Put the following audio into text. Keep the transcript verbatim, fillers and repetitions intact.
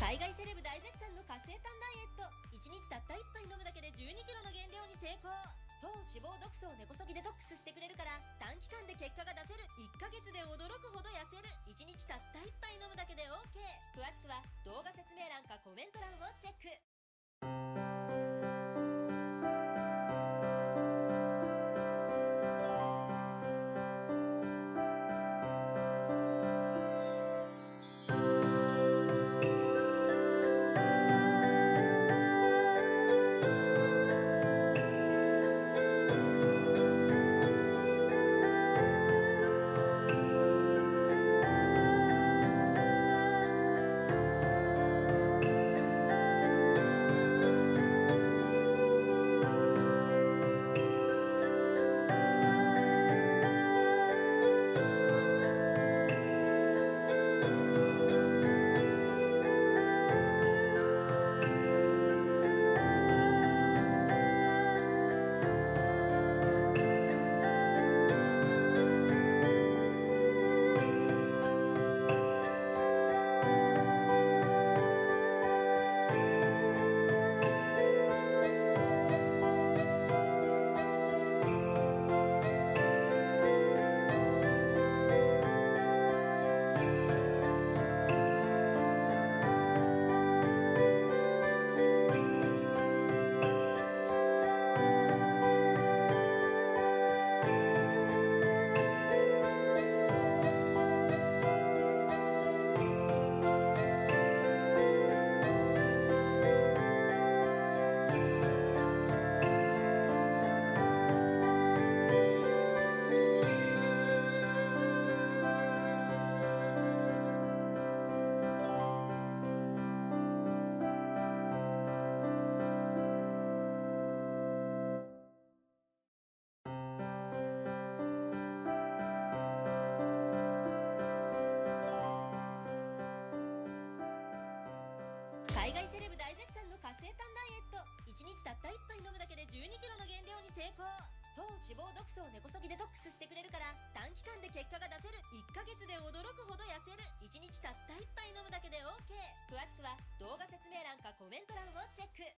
海外セレブ大絶賛の活性炭ダイエット。いちにちたったいっぱい飲むだけでじゅうにキロの減量に成功。糖脂肪毒素を根こそぎデトックスしてくれるから短期間で結果が出せる。いっかげつで驚くほど痩せる。いちにちたったいっぱい飲むだけで オーケー。 詳しくは動画説明欄かコメント欄をチェック。海外セレブ大絶賛の活性炭ダイエット。いちにちたったいっぱい飲むだけでじゅうにキロの減量に成功。糖脂肪毒素を根こそぎデトックスしてくれるから短期間で結果が出せる。いっかげつで驚くほど痩せる。いちにちたったいっぱい飲むだけで オーケー。 詳しくは動画説明欄かコメント欄をチェック。